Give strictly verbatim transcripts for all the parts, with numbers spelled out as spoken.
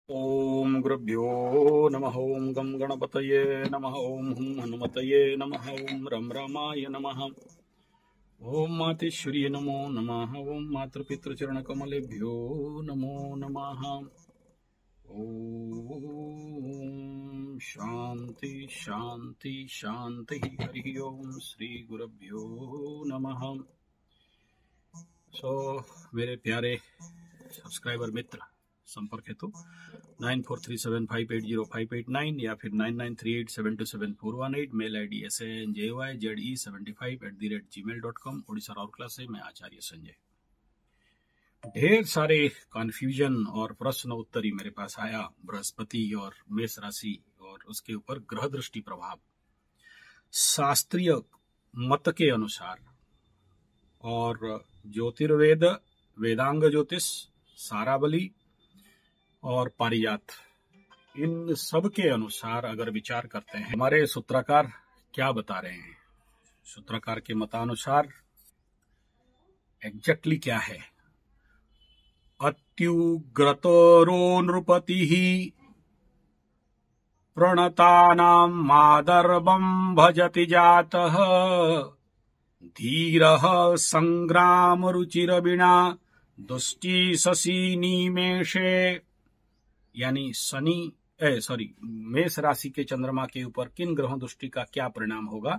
ओम गुरुभ्यो नमः। ओम गं गणपतये नमः। ओम हुं हनुमतये नमः। ओम रम रामाय नमः। ओम मातेश्वर्यै नमो नमः। ओम मातृपितृचरणकमलेभ्यो नमो नमः। ओम शांति शांति शांति। हरि ओम श्री गुरुभ्यो नमः। सो मेरे प्यारे सब्सक्राइबर मित्र, संपर्क हेतु nine four three seven five eight zero five eight nine या फिर nine nine three eight seven two seven four one eight, mail I D S N J Y Z E seventy five at the rate G mail dot com. Odisha राउर class से मैं आचार्य संजय। ढेर सारे confusion और प्रश्न उत्तरी मेरे पास आया बृहस्पति और मेष राशि और उसके ऊपर ग्रह दृष्टि प्रभाव शास्त्रीय मत के अनुसार और ज्योतिर्वेद, वेदांग ज्योतिष, सारावली और पारिजात, इन सब के अनुसार अगर विचार करते हैं हमारे सूत्रकार क्या बता रहे हैं, सूत्रकार के मतानुसार एग्जैक्टली क्या है। अत्युग्रतरो नृपतिः प्रणतानां मादर्वं भजति जातः धीरः संग्राम रुचिरविणा दुष्टि शशि निमेषे। यानी शनि ए सॉरी मेष राशि के चंद्रमा के ऊपर किन ग्रहों दृष्टि का क्या परिणाम होगा।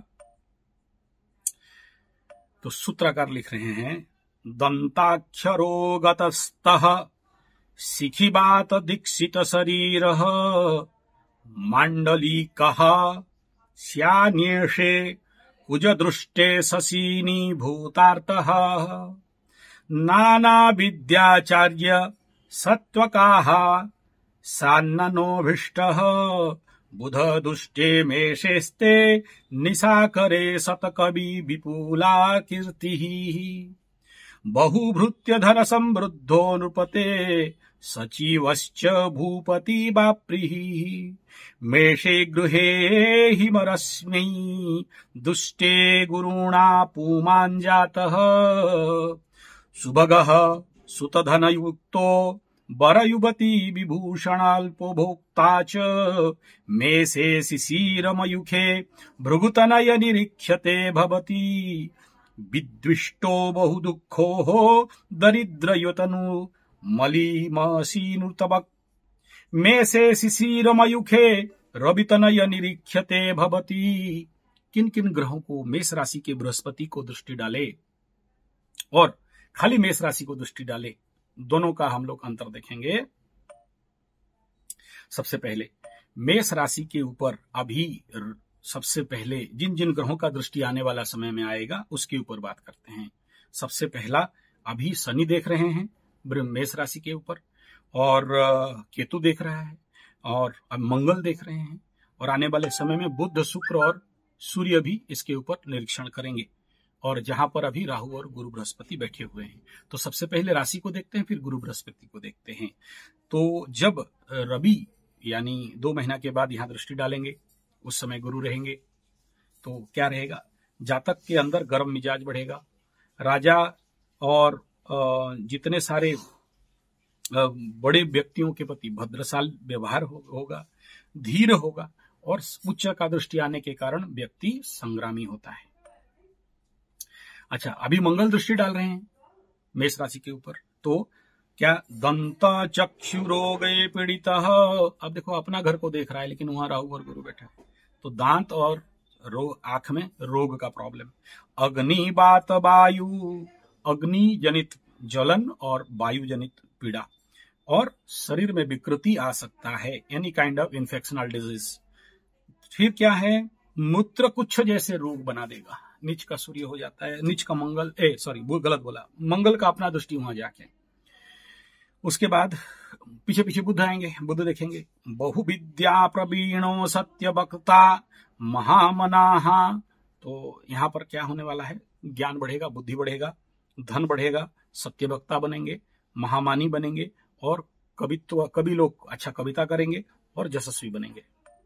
तो सूत्रकार लिख रहे हैं, दंताक्षरो गतस्तः शिखिबात दीक्षित शरीरः मांडलिकः स्यान्येषे कुजदृष्टे शशिनी भूतार्तः नाना विद्याचार्य सत्वकाः सान्ननोभीष्टः बुध दुष्टे मेषेस्ते निशाकरे शतकवि विपुला कीर्तिः बहुभृत्य धन समृद्धो नृपते सचिवश्च भूपति बाप्रिः मेषे गृहे हिमरश्मै दुष्टे गुरुणा पुमान् जातः सुभगः सुतधनयुक्तो वरयुवती विभूषणाल्पभोक्ता च मेषे शिशिरमयूखे भृगुतनय निरीक्ष्यते भवति विद्विष्टो बहुदुःखो दरिद्रयतनु मलिमसीनुतवक् मेषे शिशिरमयूखे रवितनय निरीक्ष्यते भवति। किन किन ग्रहों को मेष राशि के बृहस्पति को दृष्टि डाले और खाली मेष राशि को दृष्टि डाले, दोनों का हम लोग अंतर देखेंगे। सबसे पहले मेष राशि के ऊपर अभी सबसे पहले जिन जिन ग्रहों का दृष्टि आने वाला समय में आएगा उसके ऊपर बात करते हैं। सबसे पहला अभी शनि देख रहे हैं मेष राशि के ऊपर और केतु देख रहा है और अब मंगल देख रहे हैं और आने वाले समय में बुध, शुक्र और सूर्य भी इसके ऊपर निरीक्षण करेंगे और जहां पर अभी राहु और गुरु बृहस्पति बैठे हुए हैं। तो सबसे पहले राशि को देखते हैं, फिर गुरु बृहस्पति को देखते हैं। तो जब रवि यानी दो महीना के बाद यहां दृष्टि डालेंगे उस समय गुरु रहेंगे तो क्या रहेगा, जातक के अंदर गर्म मिजाज बढ़ेगा, राजा और जितने सारे बड़े व्यक्तियों के प्रति भद्रशाल व्यवहार होगा, धीर होगा और उच्च का दृष्टि आने के कारण व्यक्ति संग्रामी होता है। अच्छा, अभी मंगल दृष्टि डाल रहे हैं मेष राशि के ऊपर, तो क्या दंत चक्षु रोगे पीड़ित। अब देखो अपना घर को देख रहा है लेकिन वहां राहु और गुरु बैठा है, तो दांत और रोग, आंख में रोग का प्रॉब्लम। अग्नि बात वायु, अग्नि जनित जलन और वायु जनित पीड़ा और शरीर में विकृति आ सकता है, any kind of infectional disease. फिर क्या है, मूत्र कुछ जैसे रोग बना देगा, नीच का सूर्य हो जाता है, नीच का मंगल ए सॉरी वो गलत बोला, मंगल का अपना दृष्टि वहां जाके। उसके बाद पीछे पीछे बुध आएंगे, बुध देखेंगे, बहुविद्या प्रवीणो सत्य वक्ता महामनाः। तो यहाँ पर क्या होने वाला है, ज्ञान बढ़ेगा, बुद्धि बढ़ेगा, धन बढ़ेगा, सत्य वक्ता बनेंगे, महामानी बनेंगे और कवित्व कवि लोग अच्छा कविता करेंगे और यशस्वी बनेंगे।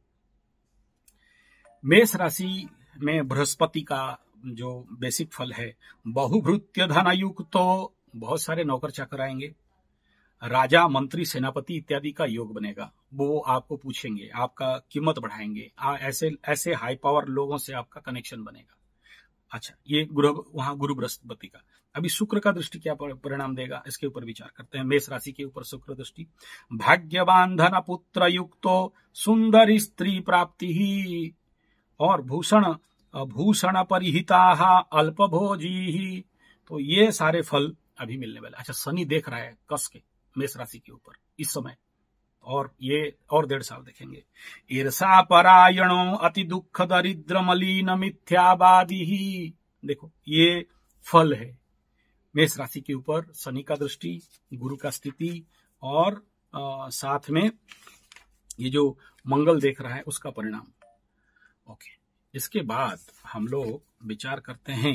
मेष राशि में बृहस्पति का जो बेसिक फल है, बहुभृत्य धनयुक्त, तो बहुत सारे नौकर चाकर आएंगे, राजा, मंत्री, सेनापति इत्यादि का योग बनेगा। वो आपको पूछेंगे, आपका कीमत बढ़ाएंगे, आ, ऐसे ऐसे हाई पावर लोगों से आपका कनेक्शन बनेगा। अच्छा, ये गुरु वहां गुरु बृहस्पति का। अभी शुक्र का दृष्टि क्या परिणाम देगा, इसके ऊपर विचार करते हैं। मेष राशि के ऊपर शुक्र दृष्टि। भाग्यवान धन पुत्र युक्तो सुंदरी स्त्री प्राप्ति ही और भूषण भूषण परिहिता अल्पभोजी। तो ये सारे फल अभी मिलने वाले। अच्छा, शनि देख रहा है कस के मेष राशि के ऊपर इस समय, और ये और डेढ़ साल देखेंगे। ईर्षा परायणो अति दुख दरिद्र मलिन मिथ्यावादी ही। देखो, ये फल है मेष राशि के ऊपर, शनि का दृष्टि, गुरु का स्थिति, और आ, साथ में ये जो मंगल देख रहा है उसका परिणाम। ओके, इसके बाद हम लोग विचार करते हैं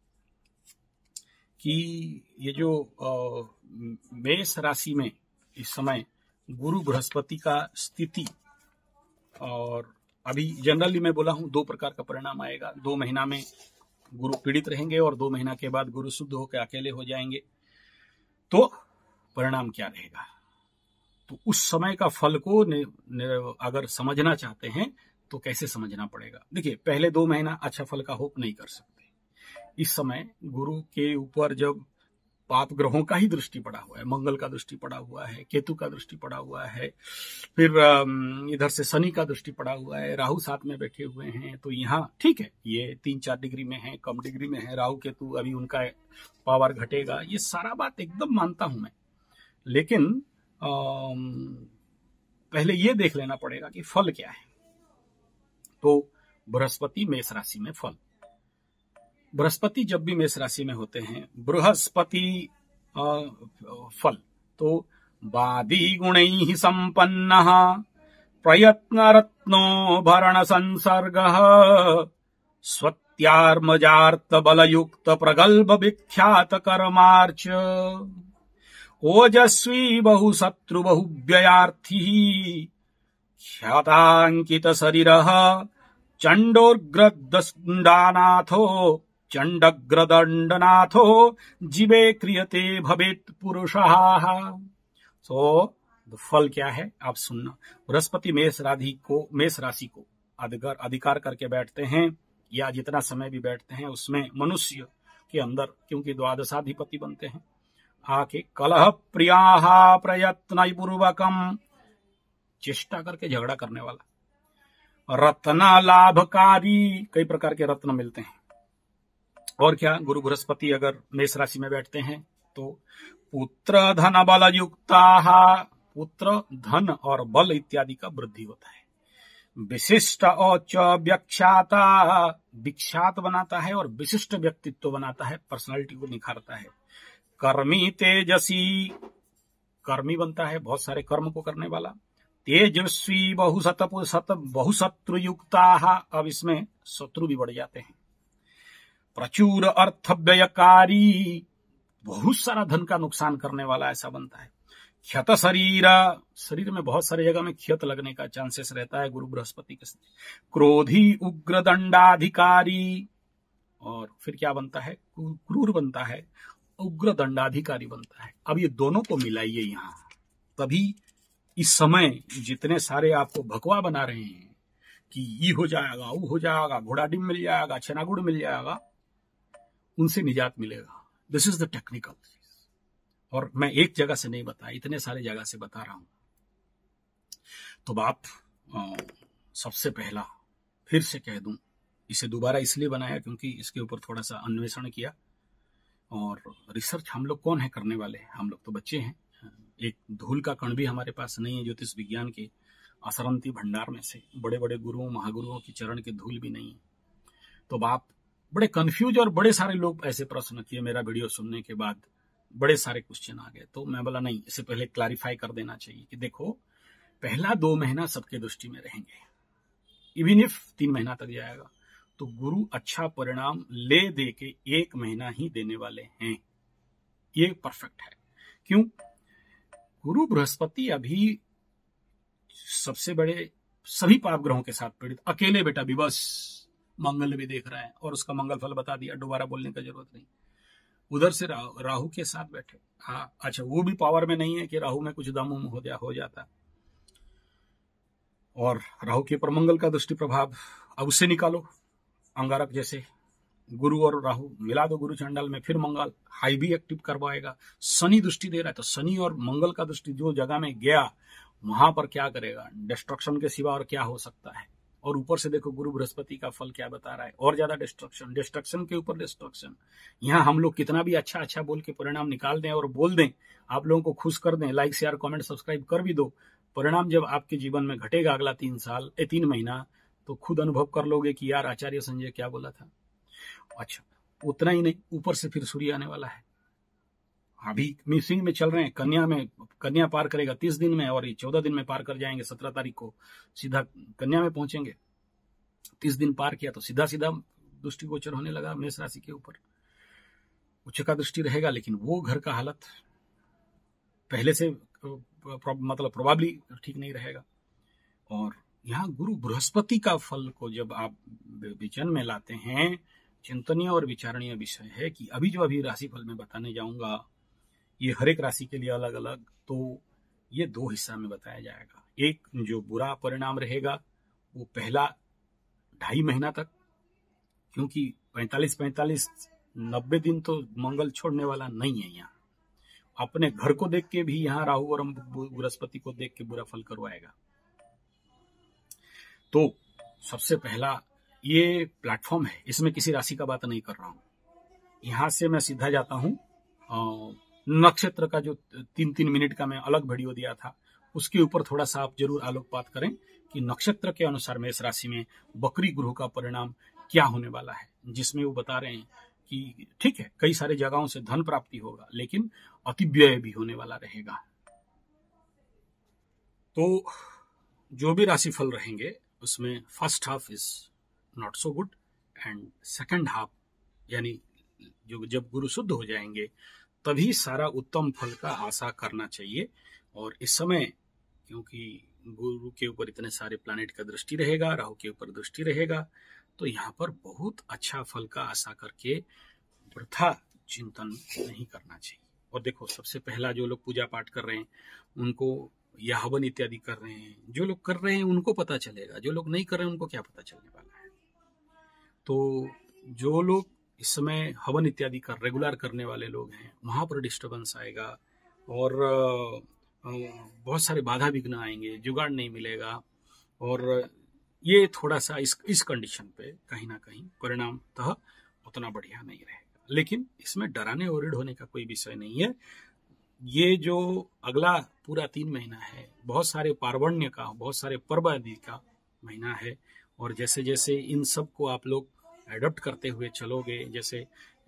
कि ये जो मेष राशि में इस समय गुरु बृहस्पति का स्थिति, और अभी जनरली मैं बोला हूं दो प्रकार का परिणाम आएगा। दो महीना में गुरु पीड़ित रहेंगे और दो महीना के बाद गुरु शुद्ध होकर अकेले हो जाएंगे। तो परिणाम क्या रहेगा, तो उस समय का फल को ने, ने, अगर समझना चाहते हैं तो कैसे समझना पड़ेगा। देखिए, पहले दो महीना अच्छा फल का होप नहीं कर सकते। इस समय गुरु के ऊपर जब पाप ग्रहों का ही दृष्टि पड़ा हुआ है, मंगल का दृष्टि पड़ा हुआ है, केतु का दृष्टि पड़ा हुआ है, फिर इधर से शनि का दृष्टि पड़ा हुआ है, राहु साथ में बैठे हुए हैं। तो यहाँ ठीक है, ये तीन चार डिग्री में है, कम डिग्री में है राहु केतु, अभी उनका पावर घटेगा, ये सारा बात एकदम मानता हूं मैं। लेकिन आ, पहले ये देख लेना पड़ेगा कि फल क्या है। तो बृहस्पति मेष राशि में फल। बृहस्पति जब भी मेष राशि में होते हैं, बृहस्पति फल तो वादी गुणैः संपन्नः प्रयत्न रत्नो भरण संसर्गः स्वत्यार्मजार्थ बलयुक्त प्रगल्भ विख्यात कर्मार्च ओजस्वी बहुशत्रु बहुव्ययार्थी ख्यातांकित शरीरः चंडोग्रदंडानाथो चंडग्रदंडनाथो जीवे क्रियते भवेत पुरुषः। सो फल क्या है आप सुनना। बृहस्पति मेष राशि को मेष राशि को अधिकार अधिकार करके बैठते हैं, या जितना समय भी बैठते हैं उसमें मनुष्य के अंदर, क्योंकि द्वादशाधिपति बनते हैं, आके कलह प्रियाः प्रयत्न पूर्वकम, चेष्टा करके झगड़ा करने वाला, रत्न लाभकारी, कई प्रकार के रत्न मिलते हैं। और क्या, गुरु बृहस्पति अगर मेष राशि में बैठते हैं तो पुत्र धन बल युक्ता, पुत्र धन और बल इत्यादि का वृद्धि होता है। विशिष्ट औच व्याख्याता, विख्यात बनाता है और विशिष्ट व्यक्तित्व बनाता है, पर्सनालिटी को निखारता है। कर्मी तेजसी, कर्मी बनता है, बहुत सारे कर्म को करने वाला। तेजस्वी बहुशत सत बहुशत्रु युक्ता, अब इसमें शत्रु भी बढ़ जाते हैं। प्रचुर अर्थ व्ययकारी, बहुत सारा धन का नुकसान करने वाला ऐसा बनता है। क्षत शरीर, शरीर में बहुत सारी जगह में क्षत लगने का चांसेस रहता है गुरु बृहस्पति के साथ। क्रोधी उग्र दंडाधिकारी, और फिर क्या बनता है, क्रूर बनता है, उग्र दंडाधिकारी बनता है। अब ये दोनों को मिलाइए यहाँ, तभी इस समय जितने सारे आपको भगवा बना रहे हैं कि ये हो जाएगा, वो हो जाएगा, घोड़ा डिम मिल जाएगा, छेनागुड़ मिल जाएगा, उनसे निजात मिलेगा। This is the technical. और मैं एक जगह से नहीं बता, इतने सारे जगह से बता रहा हूं। तो बात सबसे पहला फिर से कह दूं, इसे दोबारा इसलिए बनाया क्योंकि इसके ऊपर थोड़ा सा अन्वेषण किया, और रिसर्च हम लोग कौन है करने वाले, हम लोग तो बच्चे हैं। एक धूल का कण भी हमारे पास नहीं है ज्योतिष विज्ञान के असरंती भंडार में से, बड़े बड़े गुरुओं महागुरुओं की चरण के धूल भी नहीं है। तो बाप बड़े कंफ्यूज, और बड़े सारे लोग ऐसे प्रश्न किए मेरा वीडियो सुनने के बाद, बड़े सारे क्वेश्चन आ गए। तो मैं बोला नहीं, इससे पहले क्लैरिफाई कर देना चाहिए कि देखो, पहला दो महीना सबके दृष्टि में रहेंगे, इवन इफ तीन महीना तक जाएगा तो गुरु अच्छा परिणाम ले दे के एक महीना ही देने वाले हैं, ये परफेक्ट है। क्यों? गुरु बृहस्पति अभी सबसे बड़े सभी पाप ग्रहों के साथ पीड़ित, अकेले बेटा भी बस, मंगल भी देख रहा है और उसका मंगल फल बता दिया, दोबारा बोलने का जरूरत नहीं। उधर से रा, राहु के साथ बैठे। हाँ अच्छा, वो भी पावर में नहीं है कि राहु में कुछ दम उम हो, जा, हो जाता। और राहु के ऊपर मंगल का दृष्टि प्रभाव, अब उससे निकालो अंगारक जैसे गुरु और राहु मिला दो गुरु चंडाल में, फिर मंगल हाई भी एक्टिव करवाएगा। शनि दृष्टि दे रहा है, तो शनि और मंगल का दृष्टि जो जगह में गया वहां पर क्या करेगा, डिस्ट्रक्शन के सिवा और क्या हो सकता है। और ऊपर से देखो गुरु बृहस्पति का फल क्या बता रहा है, और ज्यादा डिस्ट्रक्शन, डिस्ट्रक्शन के ऊपर डिस्ट्रक्शन। यहाँ हम लोग कितना भी अच्छा अच्छा बोल के परिणाम निकाल दें और बोल दें, आप लोगों को खुश कर दें, लाइक शेयर कमेंट सब्सक्राइब कर भी दो, परिणाम जब आपके जीवन में घटेगा अगला तीन साल ए तीन महीना, तो खुद अनुभव कर लोगे कि यार आचार्य संजय क्या बोला था। अच्छा, उतना ही नहीं, ऊपर से फिर सूर्य आने वाला है। अभी मिसिंग में चल रहे हैं, कन्या में, कन्या पार करेगा तीस दिन में, और ये चौदह दिन में पार कर जाएंगे। सत्रह तारीख को सीधा कन्या में पहुंचेंगे। तीस दिन पार किया तो सीधा सीधा दृष्टिगोचर होने लगा मेष राशि के ऊपर। उच्च का दृष्टि रहेगा, लेकिन वो घर का हालत पहले से मतलब प्रोबेबली ठीक नहीं रहेगा। और यहाँ गुरु बृहस्पति का फल को जब आप विचन में लाते हैं, चिंतनीय और विचारणीय विषय है कि अभी जो अभी राशि फल में बताने जाऊंगा, ये हर एक राशि के लिए अलग अलग, तो ये दो हिस्सा में बताया जाएगा। एक जो बुरा परिणाम रहेगा वो पहला ढाई महीना तक, क्योंकि पैंतालीस पैंतालीस नब्बे दिन तो मंगल छोड़ने वाला नहीं है। यहाँ अपने घर को देख के भी यहाँ राहु और बृहस्पति को देख के बुरा फल करवाएगा। तो सबसे पहला ये प्लेटफॉर्म है, इसमें किसी राशि का बात नहीं कर रहा हूं। यहां से मैं सीधा जाता हूं नक्षत्र का, जो तीन तीन मिनट का मैं अलग वीडियो दिया था, उसके ऊपर थोड़ा सा आप जरूर आलोकपात करें कि नक्षत्र के अनुसार मेष राशि में बकरी ग्रह का परिणाम क्या होने वाला है, जिसमें वो बता रहे हैं कि ठीक है कई सारे जगहों से धन प्राप्ति होगा, लेकिन अतिव्यय भी होने वाला रहेगा। तो जो भी राशिफल रहेंगे उसमें first half is not so good and second half, यानी जो जब गुरु शुद्ध हो जाएंगे तभी सारा उत्तम फल का आशा करना चाहिए। और इस समय क्योंकि गुरु के ऊपर इतने सारे प्लैनेट का दृष्टि रहेगा, राहु के ऊपर दृष्टि रहेगा, तो यहाँ पर बहुत अच्छा फल का आशा करके वृथा चिंतन नहीं करना चाहिए। और देखो सबसे पहला जो लोग पूजा पाठ कर रहे हैं उनको, या हवन इत्यादि कर रहे हैं, जो लोग कर रहे हैं उनको पता चलेगा, जो लोग नहीं कर रहे हैं उनको क्या पता चलने वाला है। तो जो लोग इस समय हवन इत्यादि कर रेगुलर करने वाले लोग हैं, वहां पर डिस्टर्बेंस आएगा और बहुत सारे बाधा विघ्न आएंगे, जुगाड़ नहीं मिलेगा, और ये थोड़ा सा इस इस कंडीशन पे कहीं ना कहीं परिणामतः उतना बढ़िया नहीं रहेगा। लेकिन इसमें डराने और होने का कोई विषय नहीं है। ये जो अगला पूरा तीन महीना है, बहुत सारे पार्वण्य का, बहुत सारे पर्व आदि का महीना है, और जैसे जैसे इन सब को आप लोग एडॉप्ट करते हुए चलोगे, जैसे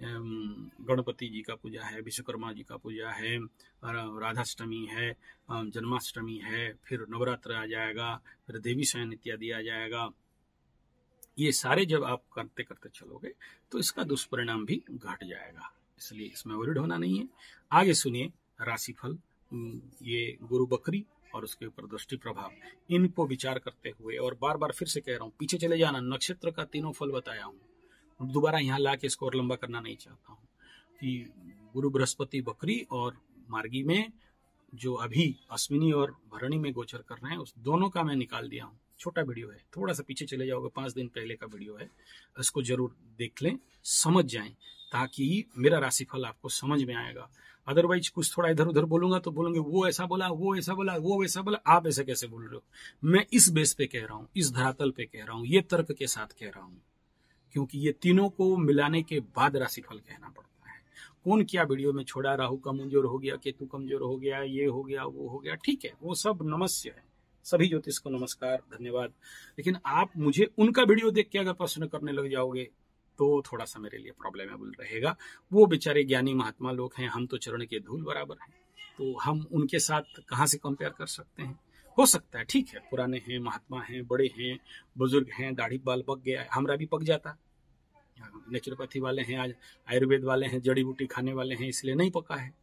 गणपति जी का पूजा है, विश्वकर्मा जी का पूजा है, राधाष्टमी है, जन्माष्टमी है, फिर नवरात्र आ जाएगा, फिर देवी शयन इत्यादि आ जाएगा, ये सारे जब आप करते करते चलोगे तो इसका दुष्परिणाम भी घट जाएगा। इसलिए इसमें वरीड होना नहीं है। आगे सुनिए राशिफल, ये गुरु बकरी और उसके ऊपर दृष्टि प्रभाव, इनको विचार करते हुए, और बार बार फिर से कह रहा हूँ पीछे चले जाना, नक्षत्र का तीनों फल बताया हूँ, दोबारा यहाँ ला के इसको और लंबा करना नहीं चाहता हूँ कि गुरु बृहस्पति बकरी और मार्गी में जो अभी अश्विनी और भरणी में गोचर कर रहे हैं, उस दोनों का मैं निकाल दिया हूँ। छोटा वीडियो है, थोड़ा सा पीछे चले जाओगे, पांच दिन पहले का वीडियो है, इसको जरूर देख लें, समझ जाएं, ताकि मेरा राशिफल आपको समझ में आएगा। अदरवाइज कुछ थोड़ा इधर उधर बोलूंगा तो बोलोगे वो ऐसा बोला, वो ऐसा बोला, वो वैसा बोला, आप ऐसे कैसे बोल रहे हो। मैं इस बेस पे कह रहा हूँ, इस धरातल पे कह रहा हूँ, ये तर्क के साथ कह रहा हूँ, क्योंकि ये तीनों को मिलाने के बाद राशिफल कहना पड़ता है। कौन क्या वीडियो में छोड़ा, राहु कमजोर हो गया, केतु कमजोर हो गया, ये हो गया, वो हो गया, ठीक है, वो सब नमस्य है, सभी ज्योतिष को नमस्कार, धन्यवाद। लेकिन आप मुझे उनका वीडियो देख के अगर प्रश्न करने लग जाओगे तो थोड़ा सा मेरे लिए प्रॉब्लमेबल रहेगा। वो बेचारे ज्ञानी महात्मा लोग हैं, हम तो चरण के धूल बराबर हैं, तो हम उनके साथ कहाँ से कंपेयर कर सकते हैं। हो सकता है ठीक है, पुराने हैं, महात्मा हैं, बड़े हैं, बुजुर्ग हैं, दाढ़ी बाल पक गया है, हमारा भी पक जाता। नेचुरोपैथी वाले हैं, आज आयुर्वेद वाले हैं, जड़ी बूटी खाने वाले हैं, इसलिए नहीं पका है।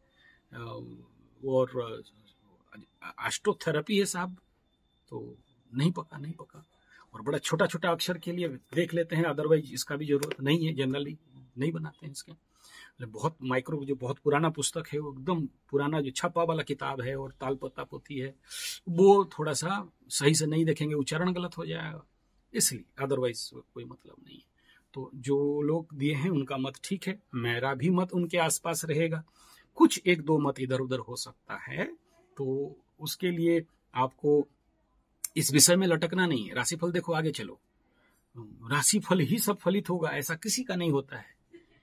और एस्ट्रोथेरेपी है साहब, तो नहीं पका नहीं पका और बड़ा छोटा छोटा अक्षर के लिए देख लेते हैं, अदरवाइज इसका भी जरूरत नहीं है, जनरली नहीं बनाते हैं इसके। बहुत माइक्रो जो बहुत पुराना पुस्तक है, वो एकदम पुराना जो छपा वाला किताब है और तालपत्ता पोथी है, वो थोड़ा सा सही से नहीं देखेंगे, उच्चारण गलत हो जाएगा, इसलिए, अदरवाइज कोई मतलब नहीं है। तो जो लोग दिए हैं उनका मत ठीक है, मेरा भी मत उनके आसपास रहेगा, कुछ एक दो मत इधर उधर हो सकता है, तो उसके लिए आपको इस विषय में लटकना नहीं है। राशिफल देखो, आगे चलो, राशिफल ही सब फलित होगा ऐसा किसी का नहीं होता है।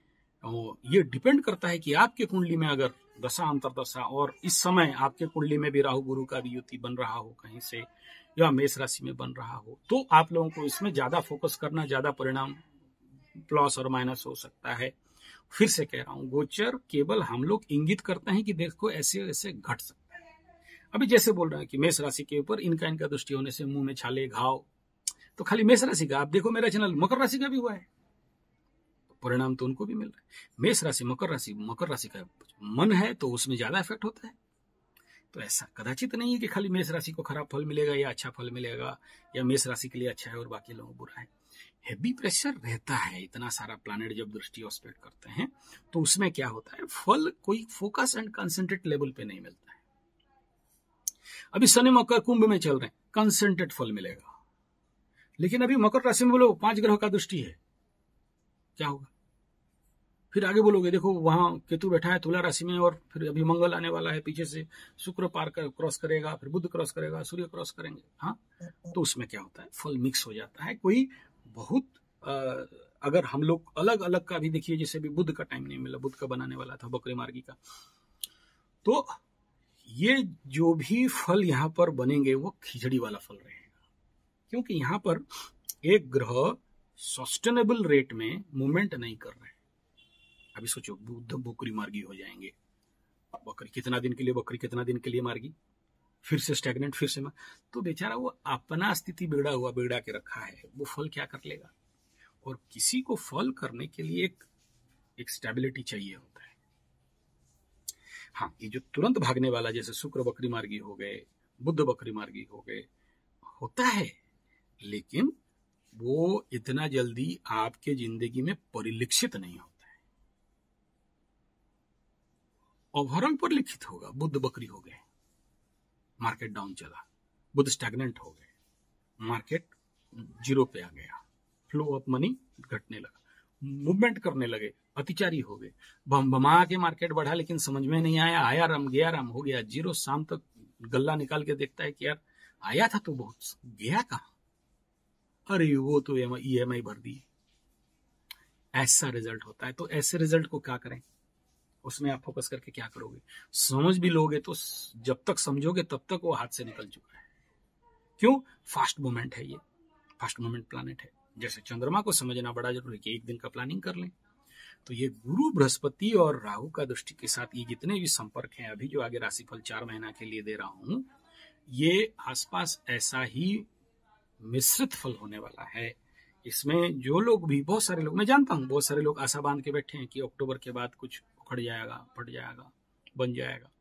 ये डिपेंड करता है कि आपके कुंडली में अगर दशा अंतरदशा और इस समय आपके कुंडली में भी राहु गुरु का भी युति बन रहा हो कहीं से, या मेष राशि में बन रहा हो, तो आप लोगों को इसमें ज्यादा फोकस करना, ज्यादा परिणाम प्लस और माइनस हो सकता है। फिर से कह रहा हूं, गोचर केवल हम लोग इंगित करते हैं कि देखो ऐसे ऐसे घट सकता है। अभी जैसे बोल रहे हैं कि मेष राशि के ऊपर इनका इनका दृष्टि होने से मुंह में छाले, घाव, तो खाली मेष राशि का, आप देखो मेरा चैनल मकर राशि का भी हुआ है, परिणाम तो उनको भी मिल रहा है। मेष राशि, मकर राशि, मकर राशि का मन है तो उसमें ज्यादा इफेक्ट होता है। तो ऐसा कदाचित नहीं है कि खाली मेष राशि को खराब फल मिलेगा या अच्छा फल मिलेगा, या मेष राशि के लिए अच्छा है और बाकी लोगों को बुरा है। हेवी प्रेशर रहता है, इतना सारा प्लैनेट जब दृष्टि ऑस्पेक्ट करते हैं तो उसमें क्या होता है, फल कोई फोकस एंड कंसंट्रेट लेवल पे नहीं मिलता है। अभी शनि मकर कुंभ में चल रहे हैं, कंसंट्रेट फल मिलेगा, लेकिन अभी मकर राशि में बोलो पांच ग्रह का दृष्टि है, क्या होगा? फिर आगे बोलोगे देखो वहां केतु बैठा है तुला राशि में, और फिर अभी मंगल आने वाला है, पीछे से शुक्र पार कर क्रॉस करेगा, फिर बुध क्रॉस करेगा, सूर्य क्रॉस करेंगे, हाँ, तो उसमें क्या होता है, फल मिक्स हो जाता है। कोई बहुत आ, अगर हम लोग अलग अलग का भी देखिए, जैसे भी बुध का टाइम नहीं मिला, बुध का बनाने वाला था बकरी मार्गी का, तो ये जो भी फल यहाँ पर बनेंगे वो खिचड़ी वाला फल रहेगा, क्योंकि यहाँ पर एक ग्रह सस्टेनेबल रेट में मूवमेंट नहीं कर रहे हैं। अभी सोचो बुध बकरी मार्गी हो जाएंगे, बकरी कितना दिन के लिए, बकरी कितना दिन के लिए मार्गी, फिर से स्टैग्नेंट, फिर से, तो बेचारा वो अपना स्थिति बिगड़ा हुआ बिगड़ा के रखा है, वो फल क्या कर लेगा। और किसी को फल करने के लिए एक एक स्टेबिलिटी चाहिए होता है। हाँ, ये जो तुरंत भागने वाला, जैसे शुक्र बकरी मार्गी हो गए, बुध बकरी मार्गी हो गए, होता है, लेकिन वो इतना जल्दी आपके जिंदगी में परिलक्षित नहीं होता है। ओवरऑल परिलक्षित होगा, बुध बकरी हो गए, मार्केट डाउन चला, बुध स्टैग्नेंट हो गए, मार्केट जीरो पे आ गया, फ्लो ऑफ मनी घटने लगा, मूवमेंट करने लगे, अतिचारी हो गए, बम बमा के मार्केट बढ़ा, लेकिन समझ में नहीं आया, आया राम गया राम, हो गया जीरो। शाम तक गल्ला निकाल के देखता है कि यार आया था तो बहुत, गया कहां, अरे वो तो ई एम आई भर दी। ऐसा रिजल्ट होता है। तो ऐसे रिजल्ट को क्या करें, उसमें आप फोकस करके क्या करोगे, समझ भी लोगे तो जब तक समझोगे तब तक वो हाथ से निकल चुका है। क्यों? फास्ट मूवमेंट है, ये फास्ट मूवमेंट प्लैनेट है। जैसे चंद्रमा को समझना बड़ा जरूरी है कि एक दिन का प्लानिंग कर लें। तो ये गुरु बृहस्पति और राहु का दृष्टि के साथ ये जितने भी संपर्क हैं, अभी जो आगे राशिफल चार महीना के लिए दे रहा हूं, ये आसपास ऐसा ही मिश्रित फल होने वाला है। इसमें जो लोग भी, बहुत सारे लोग, मैं जानता हूं बहुत सारे लोग आशा बांध के बैठे हैं कि अक्टूबर के बाद कुछ उखड़ जाएगा, फट जाएगा, बन जाएगा,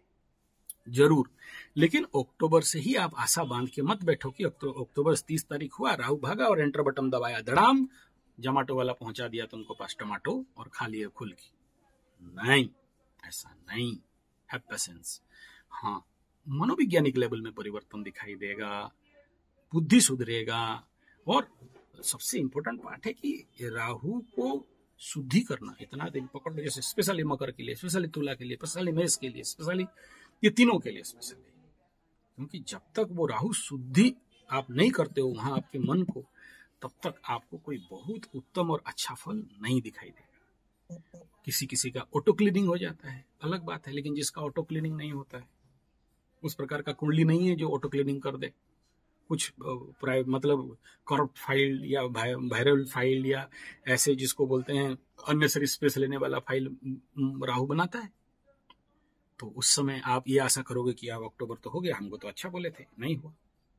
जरूर, लेकिन अक्टूबर से ही आप आशा बांध के मत बैठो कि अक्टूबर तीस तारीख हुआ, राहु भागा और एंटर बटन दबाया, धड़ाम, जमाटो वाला पहुंचा दिया तुमको पास टमाटो और खा लिए खुल की। नहीं, ऐसा नहीं, हैव पेशेंस। हाँ, मनोवैज्ञानिक लेवल में परिवर्तन दिखाई देगा, बुद्धि सुधरेगा, और सबसे इंपॉर्टेंट पार्ट है कि राहु को शुद्धि करना, इतना दिन पकड़ लो, जैसे स्पेशली मकर के लिए, स्पेशली तुला के लिए, स्पेशली मेष के लिए, स्पेशली ये तीनों के लिए स्पेशली, क्योंकि जब तक वो राहु शुद्धि आप नहीं करते हो वहां आपके मन को, तब तक आपको कोई बहुत उत्तम और अच्छा फल नहीं दिखाई देगा। किसी किसी का ऑटो क्लीनिंग हो जाता है, अलग बात है, लेकिन जिसका ऑटो क्लीनिंग नहीं होता है, उस प्रकार का कुंडली नहीं है जो ऑटो क्लीनिंग कर दे। कुछ मतलब करप्ट फाइल या वायरल फाइल या ऐसे जिसको बोलते हैं अननेसेसरी स्पेस लेने वाला फाइल राहु बनाता है। तो उस समय आप ये आशा करोगे कि अब अक्टूबर तो हो गया, हमको तो अच्छा बोले थे, नहीं हुआ,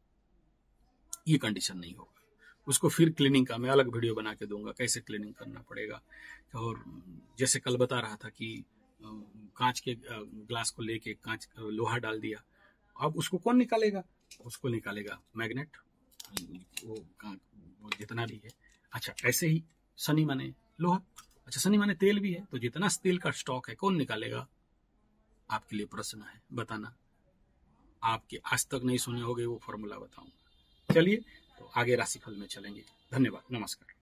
ये कंडीशन नहीं होगा। उसको फिर क्लीनिंग का मैं अलग वीडियो बना के दूंगा, कैसे क्लीनिंग करना पड़ेगा। और जैसे कल बता रहा था कि कांच के ग्लास को लेके कांच लोहा डाल दिया, अब उसको कौन निकालेगा? उसको निकालेगा मैग्नेट, वो, वो जितना भी है। अच्छा, ऐसे ही शनि माने लोहा, अच्छा, शनि माने तेल भी है, तो जितना तेल का स्टॉक है कौन निकालेगा? आपके लिए प्रश्न है, बताना। आपके आज तक नहीं सुने होगे वो फॉर्मूला बताऊंगा। चलिए, तो आगे राशिफल में चलेंगे। धन्यवाद, नमस्कार।